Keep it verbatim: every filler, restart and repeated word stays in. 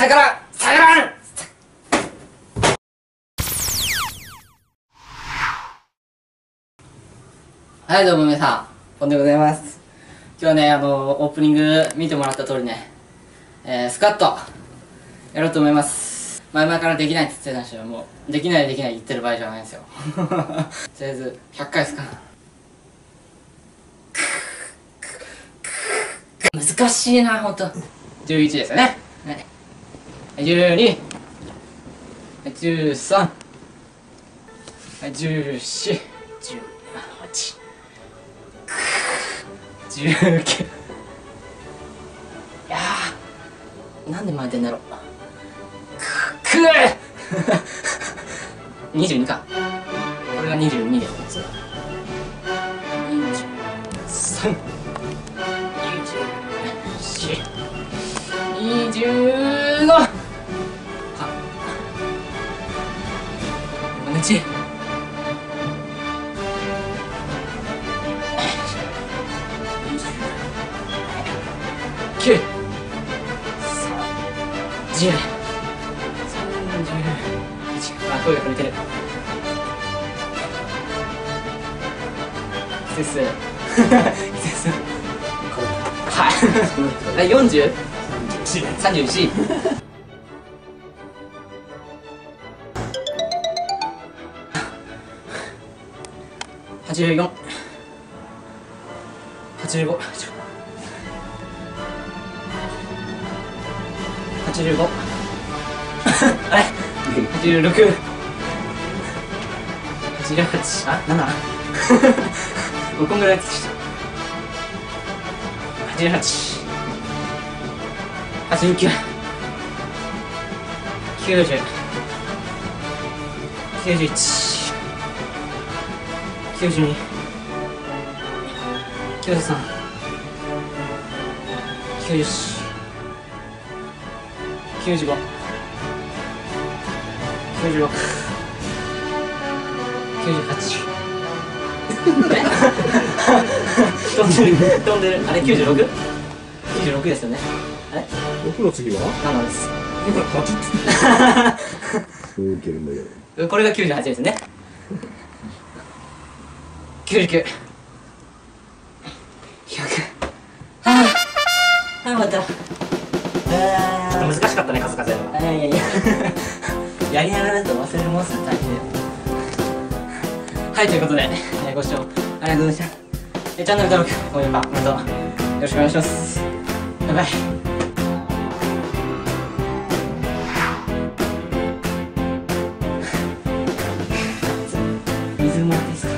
さよならさよなら。はい、どうも皆さん、ポンでございます。今日はね、あの、オープニング見てもらった通りね、えー、スカット、やろうと思います。前々からできないって言ってたんですよ。もう、できないできない言ってる場合じゃないんですよ。とりあえず、ひゃっかいですか。難しいな、ほんと。じゅういちですよね。はい。じゅうに、じゅうさん、じゅうよん、じゅうはち、じゅうきゅう。いやー、なんで巻いてんだろう。くぅにじゅうにか。これがにじゅうにです。にじゅうさん、にじゅうよん、にじゅうご。か。よんぶんのいち。きゅう、さんじゅう、さんじゅういち。あ、声が震えてる。季節季節はいよんじゅう、さんじゅういち、はちじゅうよん、はちじゅうご、はちじゅうごあれはちじゅうろく、はちじゅうはち、あ、ななもうこんぐらいやってきた。はちじゅうはち、はちじゅうきゅう、きゅうじゅう、きゅうじゅういち、きゅうじゅうに、きゅうじゅうさん、きゅうじゅうよん、きゅうじゅうご、きゅうじゅうろく、きゅうじゅうはち。飛んでる飛んでる。あれきゅうじゅうろく？ きゅうじゅうろくですよね。あれろくの次はななです。 はちってウケるんだけど、 これがきゅうじゅうはちですね。きゅうじゅうきゅう、ひゃく。はあ、はあ、またちょっと難しかったね、数数えるのが。いやいやいややりながらだと忘れるもんすね、大変。はい、ということで、えー、ご視聴ありがとうございました。えー、チャンネル登録、高評価、コメントよろしくお願いします。バイバイ。水もらっていいですか。